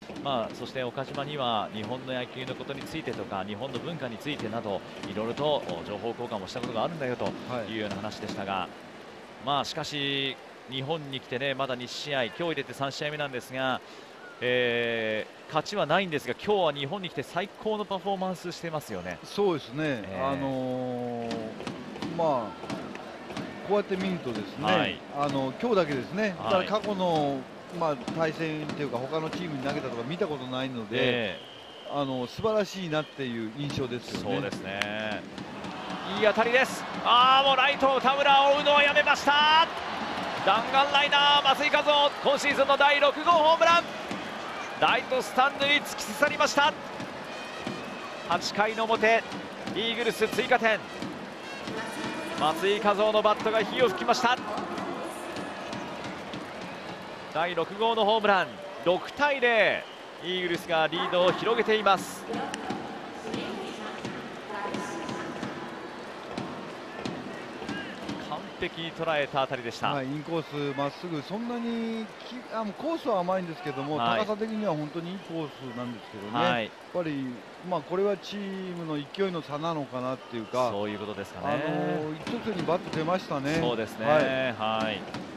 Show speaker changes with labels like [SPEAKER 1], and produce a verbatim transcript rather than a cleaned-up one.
[SPEAKER 1] まあ、そして岡島には日本の野球のことについてとか日本の文化についてなどいろいろと情報交換もしたことがあるんだよというような話でしたが、はい、まあしかし日本に来てねまだに試合、今日入れてさん試合目なんですが、えー、勝ちはないんですが今日は日本に来て最高のパフォーマンスしてますよね。
[SPEAKER 2] そうですね、えー、あのー、まあこうやって見るとですね、はい、あの今日だけですね、はい、ただ過去のまあ対戦というか他のチームに投げたとか見たことないので、えー、あの素晴らしいなっていう印象ですよね。
[SPEAKER 1] そうですね。いい当たりです。ああもうライト田村を追うのはやめました。弾丸ライナー松井稼頭、今シーズンのだいろく号ホームラン、ライトスタンドに突き刺さりました。はちかいの表イーグルス追加点、松井稼頭のバットが火を吹きました。だいろく号のホームラン、ろくたいゼロ、イーグルスがリードを広げています。完璧に捉えた当たりでした、
[SPEAKER 2] はい、インコースまっすぐ、そんなにきあのコースは甘いんですけども、はい、高さ的には本当にいいコースなんですけどね、はい、やっぱり、まあ、これはチームの勢いの差なのかなっていうか、
[SPEAKER 1] そういうことですかね。
[SPEAKER 2] あの一直線にバット出ましたね。
[SPEAKER 1] そうですね、はい、はい